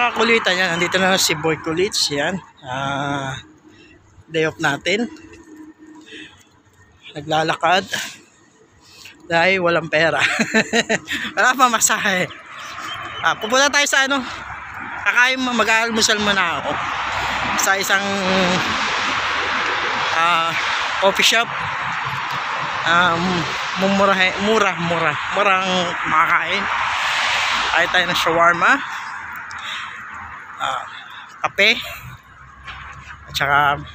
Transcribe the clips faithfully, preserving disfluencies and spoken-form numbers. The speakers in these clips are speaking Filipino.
mga kulitan yan, nandito na si Boy Kulits. Yan, uh, day off natin. Naglalakad dahil walang pera. Wala pa masahe. Ah, pupunta tayo sa ano, kakain mo, mag-aalmusal muna ako sa isang uh, coffee shop. Um, mura, mura, mura, murang makakain. Ay tayo ng shawarma, uh, kape, at saka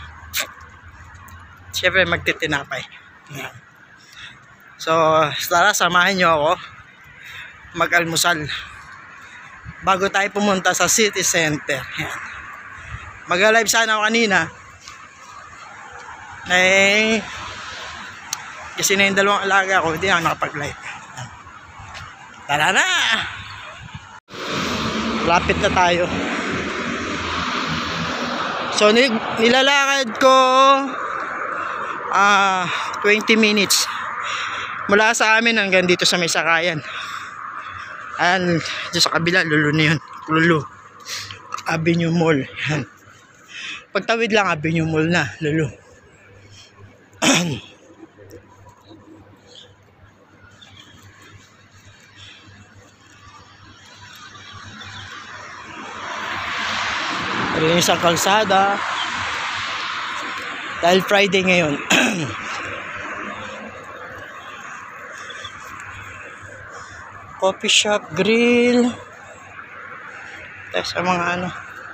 syempre magtitinapay. Yeah. So tara, samahan nyo ako mag-almusal bago tayo pumunta sa city center. Yan. Mag-live sana ako kanina eh, kasi na yung dalawang alaga ko, hindi ako nakapag-live. Tara na! Lapit na tayo. So nilalakad ko ah uh, twenty minutes mula sa amin hanggang dito sa may sakayan. Ayan, dito sa kabila, lulo na yun. Lulo Avenue Mall. Ayan. Pagtawid lang, Avenue Mall na, lulo. Rin sa kalsada dahil Friday ngayon. Coffee shop, grill, tayo sa mga ano.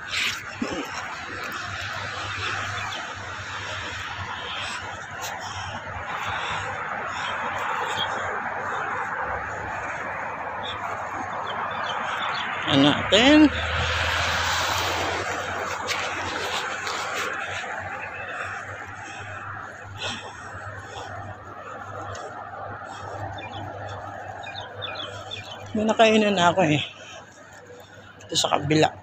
Ano natin? May nakainan na ako eh. Ito sa kabila.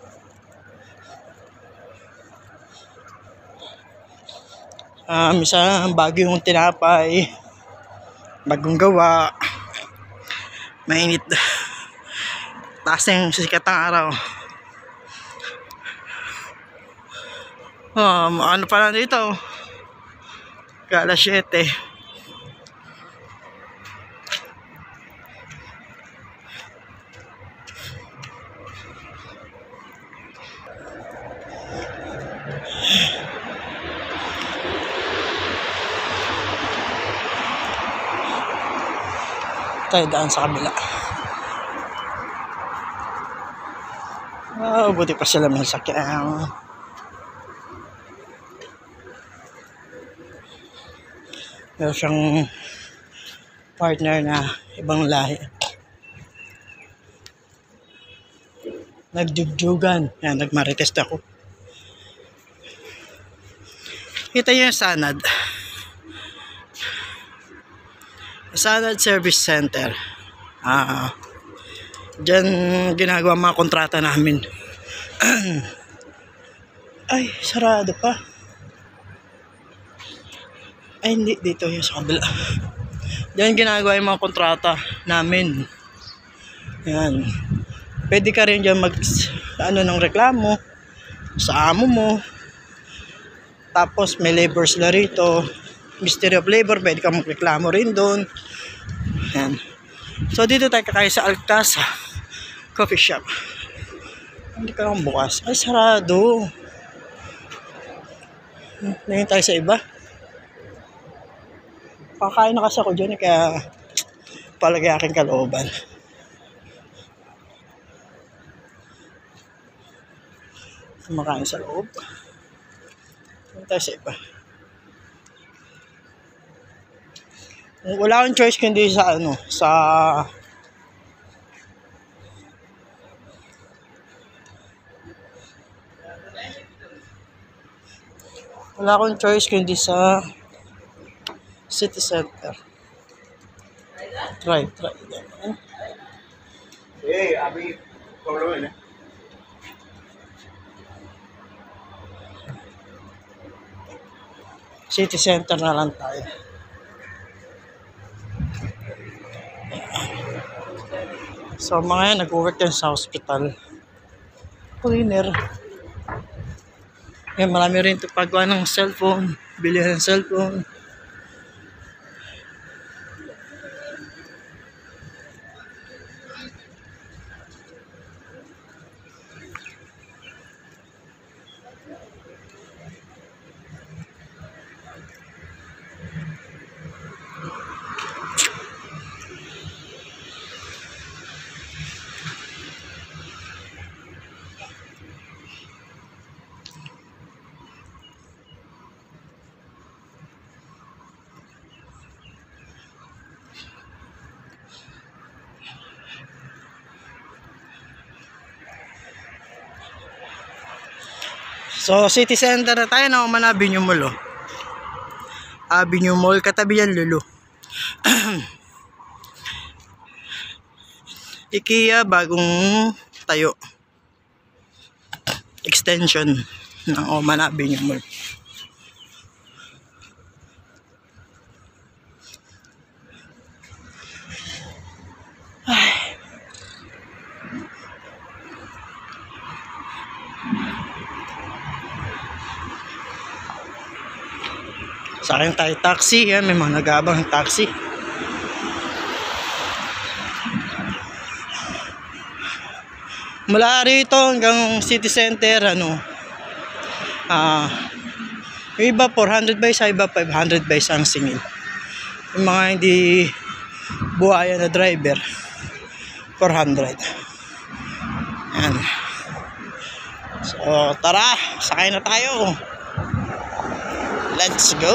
Um, isa bagyo yung tinapay. Bagong gawa. Mainit. Taas yung sikat ng araw. Um, ano pa lang dito? Alas siyete. Tayo daan sa kabila. Oh, buti pa sila may sakyan. Meron siyang partner na ibang lahi. Nagdugdugan. Yan, nagmarites ako. Kita niyo yung Sanad. Sanad Service Center. Ah, diyan ginagawa mga kontrata namin. Ay, sarado pa. Ay, hindi. Dito yung sa kabila. Diyan ginagawa yung mga kontrata namin. Yan. Pwede ka rin dyan mag, ano, ng reklamo sa amo mo. Tapos may labor sila rito. Mystery of Labor, pwede ka magreklamo rin doon. Yan. So dito tayo kakain sa Alcasa Coffee Shop. Hindi ka lang bukas. Ay, sarado. Ngayon tayo sa iba. Kakain na kasi ako dyan, kaya palagi aking kalooban. Kumakain sa loob. Ngayon tayo sa iba. Wala akong choice kundi sa ano, sa wala akong choice kundi sa city center. Try, try. Eh, abi, problem na. City center na lang tayo. So mga yan, nag-work yan sa hospital. cleaner. Yan, marami rin ito paggawa ng cellphone, bilihan ng cellphone. So, city center na tayo na Oman Avenue Mall, oh. Avenue Mall, katabi yan, Lulu. IKEA, bagong tayo. Extension ng Oman Avenue Mall. Ay. Sa akin tayo taxi, yan, may mga nag-aabang ng taxi. Mula rito hanggang city center, ano, ah, uh, iba four hundred by sa iba five hundred by sa ang singil. Yung mga hindi buhaya na driver, four hundred. Yan. So, tara, sakay na tayo. Let's go!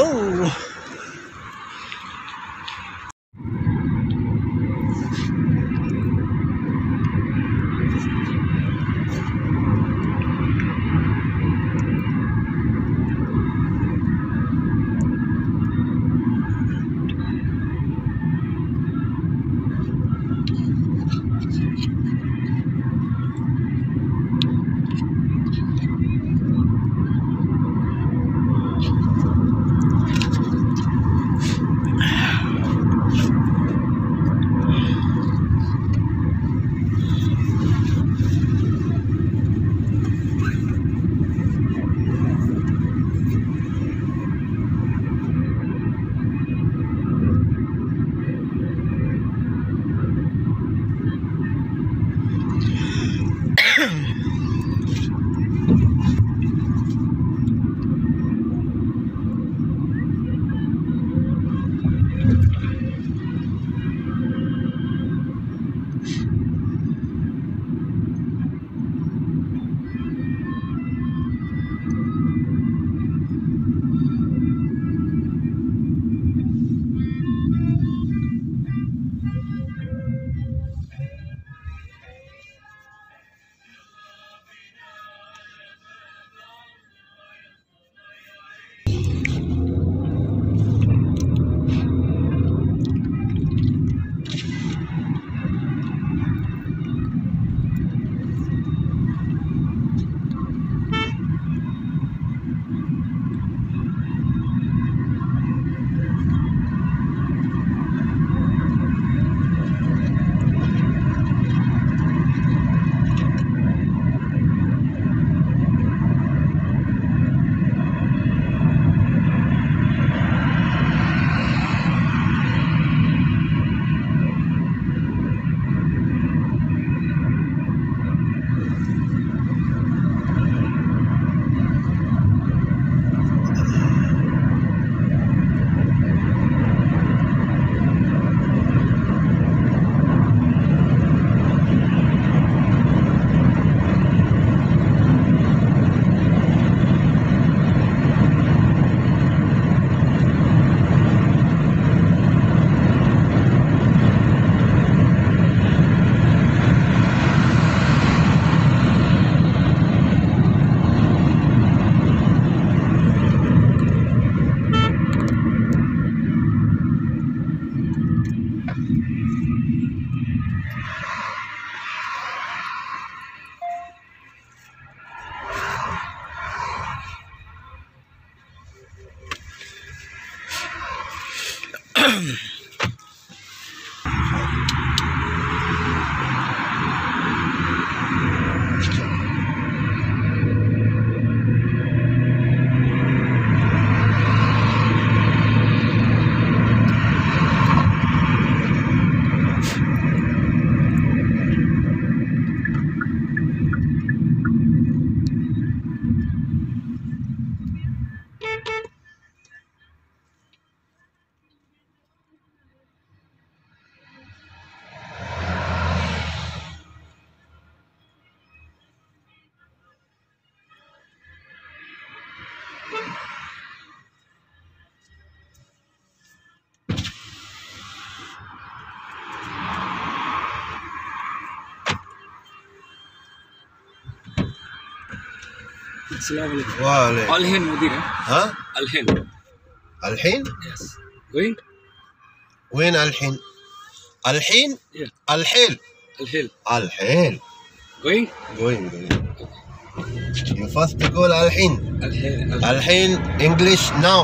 السلام عليكم. وعليكم. الحين مدير. ها؟ الحين. الحين؟ Yes. Going? وين الحين؟ الحين؟ Yeah. الحيل. الحين. الحيل. Going? going going. You first تقول الحين. الحين. الحين English now.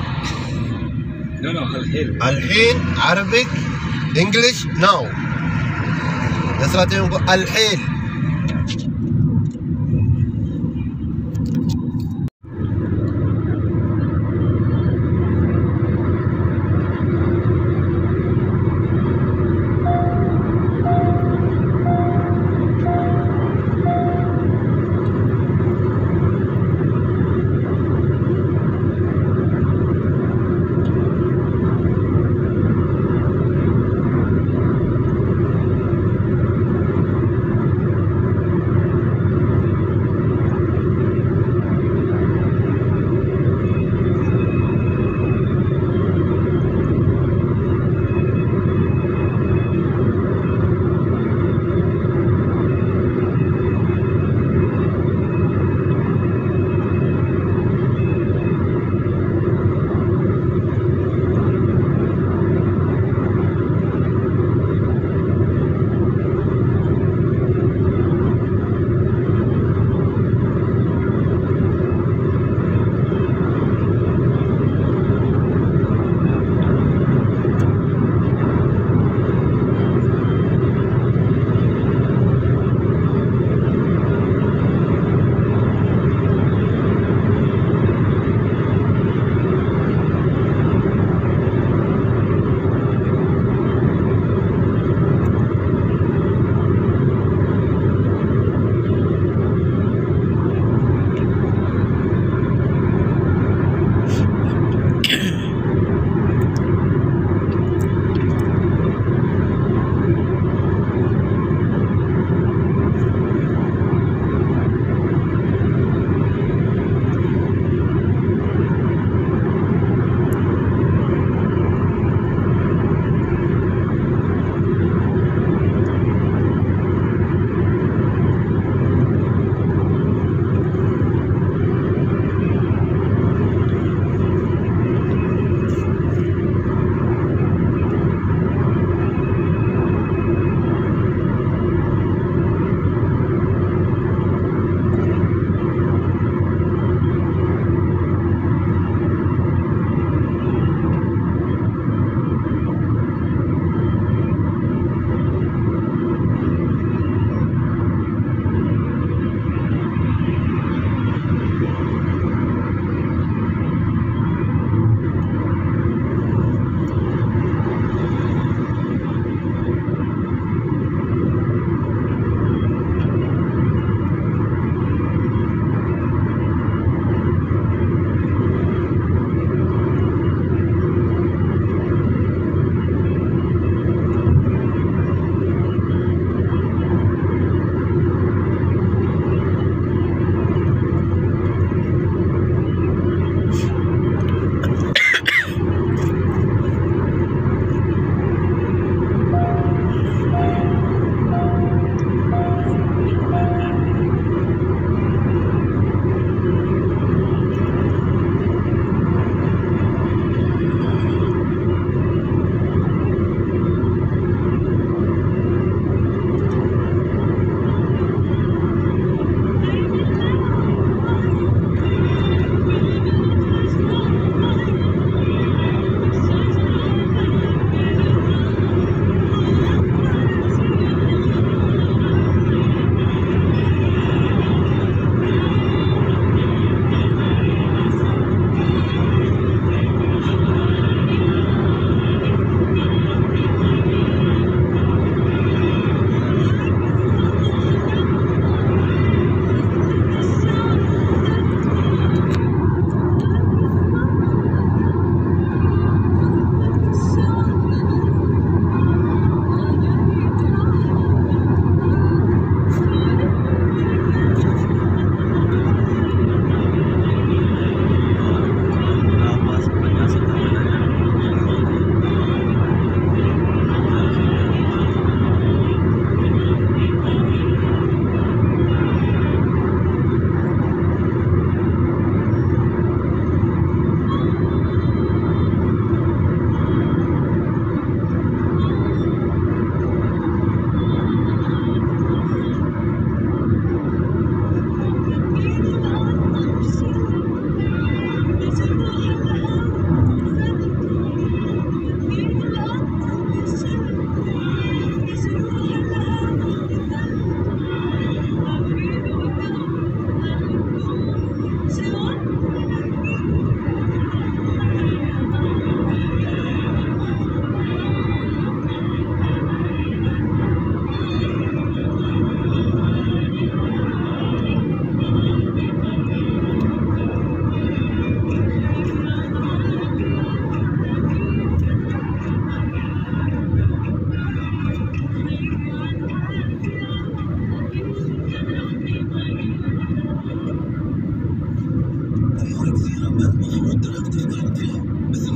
No no الحين. الحين Arabic English now. بس لا تقول الحيل.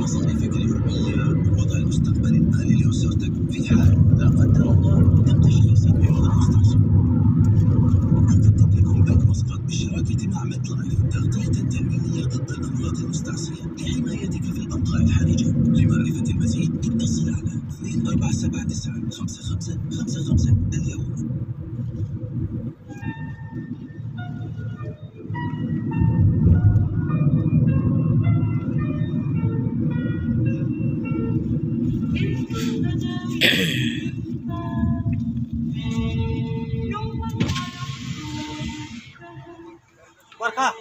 مصاريفك اليومية ووضع المستقبل المالي لأسرتك في حال لا قدر الله تم تشخيصك بمرض مستعصي. يقدم لكم البنك مسقط بالشراكة مع ميد لايف تغطية تأمينية ضد الأمراض المستعصية لحمايتك في الأوضاع الحرجة. لمعرفة المزيد اتصل على اثنين أربعة سبعة تسعة خمسة خمسة خمسة خمسة اليوم. Warka.